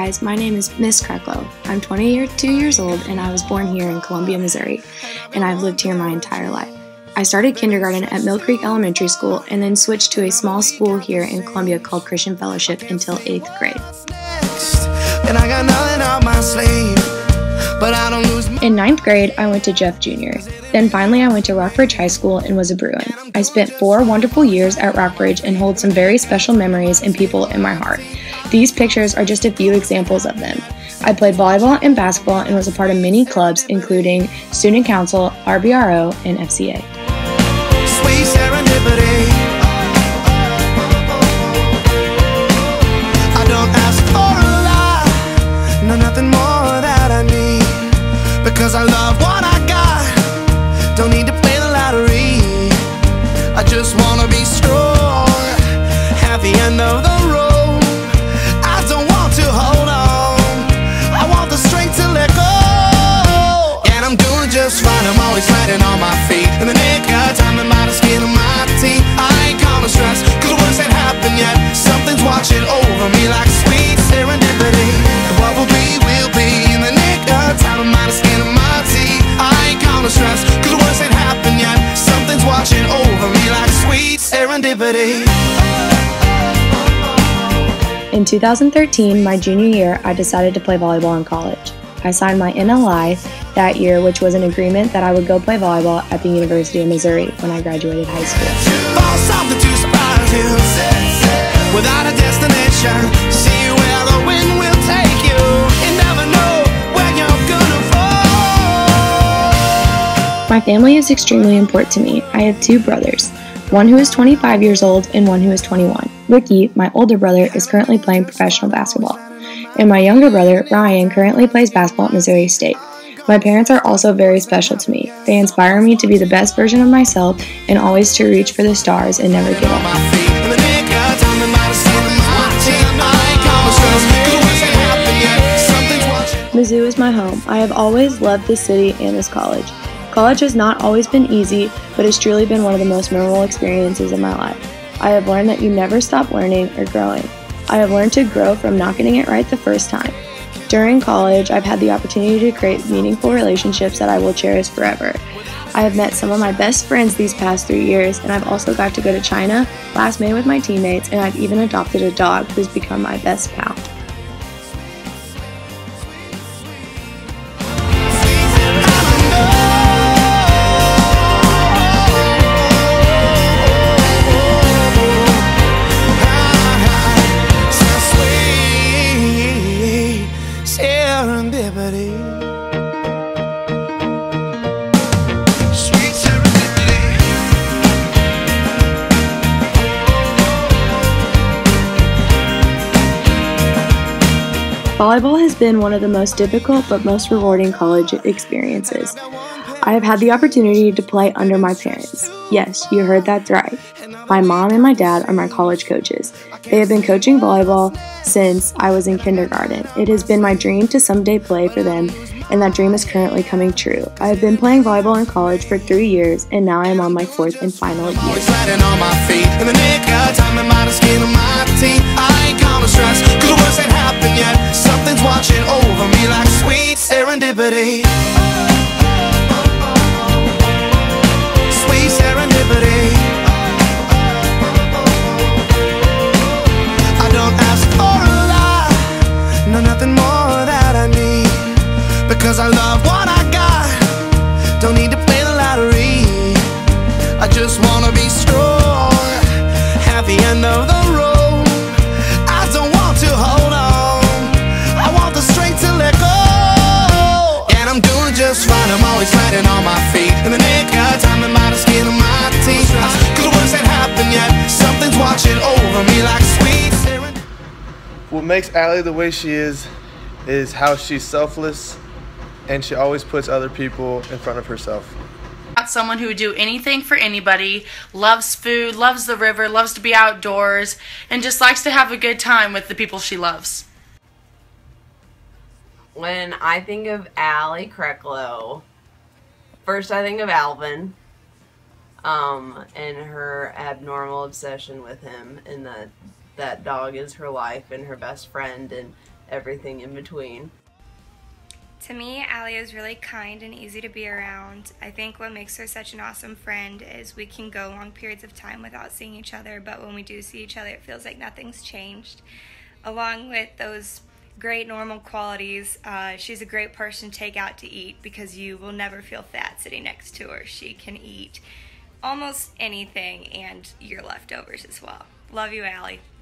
guys, my name is Miss Kreklow. I'm 22 years old and I was born here in Columbia, Missouri, and I've lived here my entire life. I started kindergarten at Mill Creek Elementary School and then switched to a small school here in Columbia called Christian Fellowship until 8th grade. In 9th grade, I went to Jeff Jr. Then finally I went to Rockbridge High School and was a Bruin. I spent 4 wonderful years at Rockbridge and hold some very special memories and people in my heart. These pictures are just a few examples of them. I played volleyball and basketball and was a part of many clubs including Student Council, RBRO, and FCA. Sweet serendipity. I don't ask for a lot, no, nothing more that I need, because I love what I got, don't need to play the lottery. I just wanna be strong, happy end of the road. I don't want to hold on, I want the strength to let go. And I'm doing just fine, I'm always landing on my feet in the nick of time, and by the skin of my teeth. I ain't gonna stress, cause the worst ain't happened yet. Something's watching over me like sweet serendipity. What will be, in the nick of time, and by the skin of my teeth. I ain't gonna stress, cause the worst ain't happened yet. Something's watching over me like sweet serendipity. In 2013, my junior year, I decided to play volleyball in college. I signed my NLI that year, which was an agreement that I would go play volleyball at the University of Missouri when I graduated high school. Something to surprise you, without a destination, see where the wind will take you. You never know where you're gonna fall. My family is extremely important to me. I have 2 brothers, one who is 25 years old and one who is 21. Ricky, my older brother, is currently playing professional basketball, and my younger brother, Ryan, currently plays basketball at Missouri State. My parents are also very special to me. They inspire me to be the best version of myself and always to reach for the stars and never give up. Mizzou is my home. I have always loved this city and this college. College has not always been easy, but it's truly been one of the most memorable experiences of my life. I have learned that you never stop learning or growing. I have learned to grow from not getting it right the first time. During college, I've had the opportunity to create meaningful relationships that I will cherish forever. I have met some of my best friends these past 3 years, and I've also got to go to China, last May with my teammates, and I've even adopted a dog who's become my best pal. Volleyball has been one of the most difficult but most rewarding college experiences. I have had the opportunity to play under my parents. Yes, you heard that right. My mom and my dad are my college coaches. They have been coaching volleyball since I was in kindergarten. It has been my dream to someday play for them, and that dream is currently coming true. I have been playing volleyball in college for 3 years, and now I am on my 4th and final year. Something's watching over me like sweet serendipity. Sweet serendipity. I don't ask for a lot, no, nothing more that I need, because I love what I got, don't need to play the lottery. I just wanna be strong, happy end of the road. I don't want to hold on, I want the strength to let go. And I'm doing just fine, I'm always landing on my feet in the nick of time, and by the skin of my teeth. Cause the worst ain't happened yet, something's watching over me like sweet serendipity. What makes Allie the way she is how she's selfless, and she always puts other people in front of herself. Someone who would do anything for anybody, loves food, loves the river, loves to be outdoors, and just likes to have a good time with the people she loves. When I think of Allie Kreklow, first I think of Alvin, and her abnormal obsession with him, and that dog is her life and her best friend, and everything in between. To me, Allie is really kind and easy to be around. I think what makes her such an awesome friend is we can go long periods of time without seeing each other, but when we do see each other, it feels like nothing's changed. Along with those great normal qualities, she's a great person to take out to eat because you will never feel fat sitting next to her. She can eat almost anything and your leftovers as well. Love you, Allie.